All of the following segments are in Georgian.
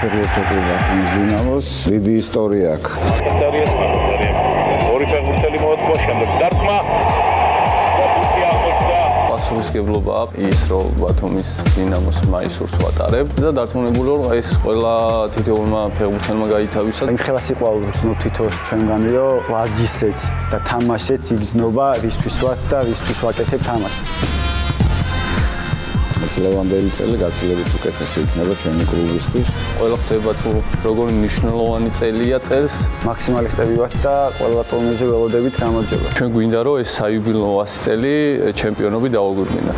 საფეხბურთო კლუბ ბათუმის დინამოს დიდი ისტორია აქვს. ორი ფეხბურთელი მოაწყო შემდეგ დარტყმა. პასუხისმგებლობაა ის, რომ ბათუმის დინამოს მაისურს ვატარებ და დარწმუნებული ვარ, ეს ყველა თითოეულმა ფეხბურთელმა გაითავისა. იმხელა სიყვარული ვცნობ თითოეულს ჩვენგანი, რომ ვარჯიშიც და თამაშიც იგრძნობა რისთვის ვარ და რისთვის ვაკეთებ თამაშს. ლევანდელი წელი გაცილებით უკეთესი იქნება ჩვენი კლუბისთვის. ყველა ხდება თუ როგორი მნიშვნელოვანი წელია წელს. მაქსიმალისტები ვართ და ყველა ტურნირზე ველოდებით გამარჯვება. ჩვენ გვინდა რომ ეს საიუბილეო 100 წელი ჩემპიონობი დავაგვირგვინოთ.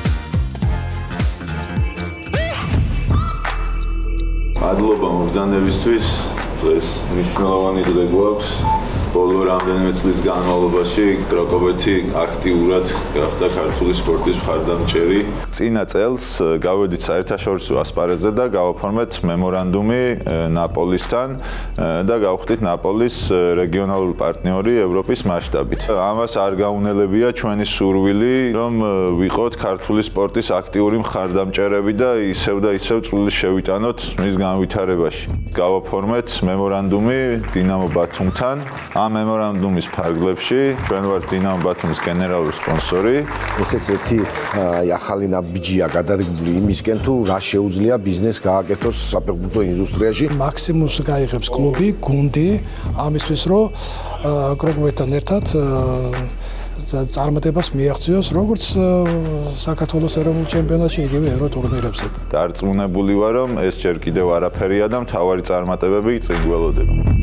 მადლობა მობრძანებისთვის. ეს მნიშვნელოვანი დღე გვაქვს. ბოლო რამდენიმე წლის განმავლობაში კროკობეთი აქტიურად გახდა ქართული სპორტის მხარდამჭერი. წინა წელს გავედით საერთაშორისო ასპარეზზე და გავაფორმეთ მემორანდუმი ნაპოლისთან და გავხდით ნაპოლის რეგიონალური პარტნიორი ევროპის მასშტაბით. ამას არ გაუნელებია ჩვენი სურვილი, რომ ვიყოთ ქართული სპორტის აქტიური მხარდამჭერები და ისევ წვლილს შევიტანოთ მის განვითარებაში. გავაფორმეთ მემორანდუმი დინამო ბათუმთან. ამ მემორანდუმის ფარგლებში ჩვენ ვართ დინამო ბათუმის გენერალური სპონსორი. ესეც ერთი ახალი ნაბიჯია გადადგმული იმისკენ თუ რა შეუძლია ბიზნეს გააკეთოს საფეხბურთო ინდუსტრიაში. მაქსიმუმს გაიღებს კლუბი, გუნდი ამისთვის რომ კროკობეთთან ერთად წარმატებას მიაღწიოს როგორც საქართველოს ეროვნულ ჩემპიონატში, იგივე ევრო ტურნირებზე. დარწმუნებული ვარ, რომ ეს ჯერ კიდევ არაფერია და მთავარი წარმატებები წინ გველოდება.